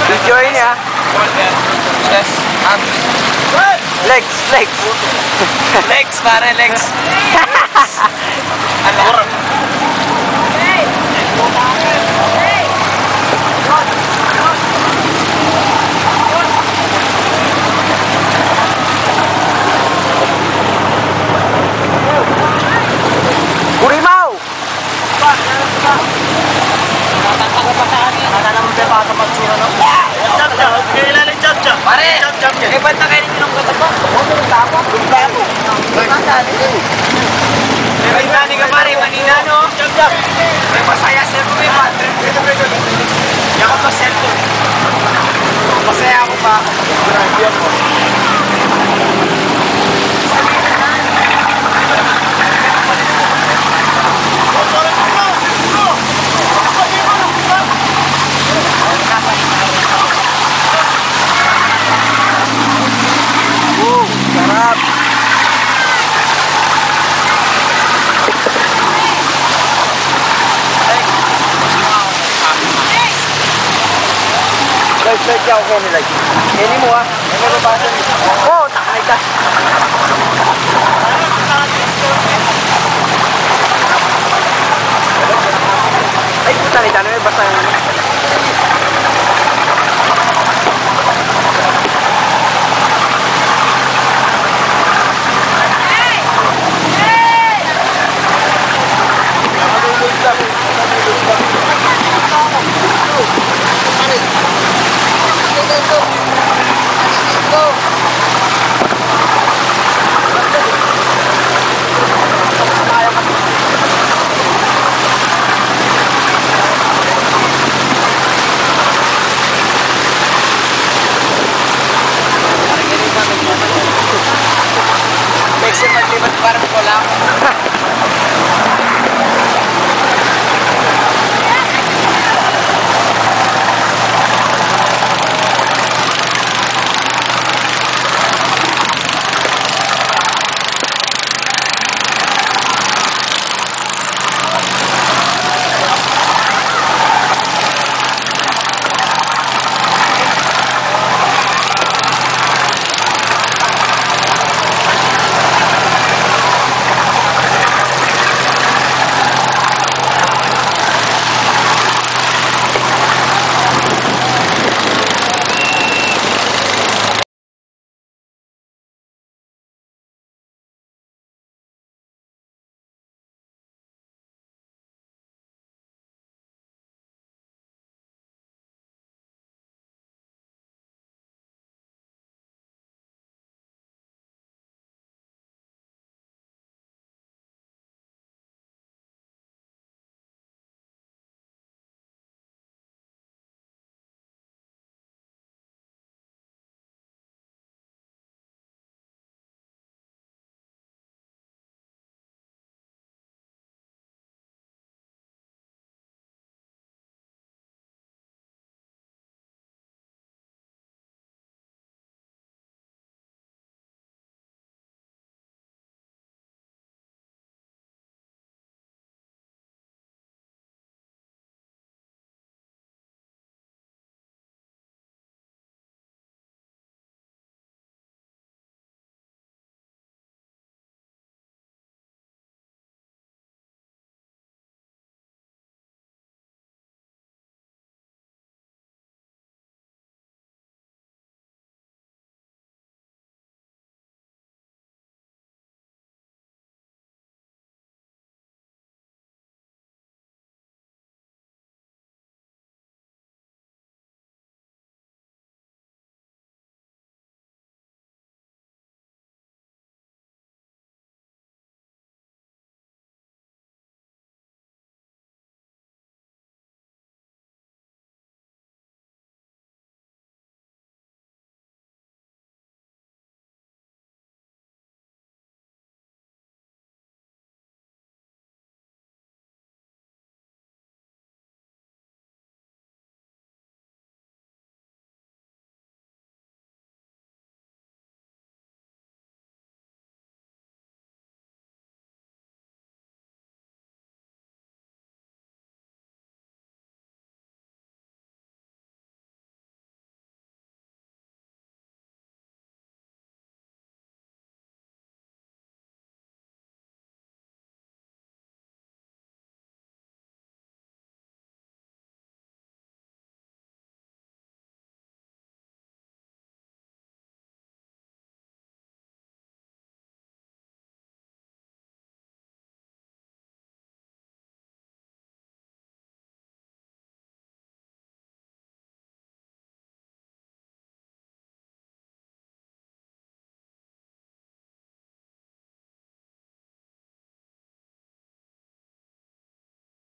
Enjoy niya. Chest, arms. Legs, legs. Legs, pare, legs. Alor. Kurimaw! Pare, eh ba't nakainin nyo ng katapa? May bintani ka pare, manina no? May masaya sir ko may patre. Yan ko to sir to. Masaya ako pa. Sarap! Like niya ako ni like. Ini mo ah. Ano ba basa ni? Oh, takay ka. Ay, puta ni tanong basta yung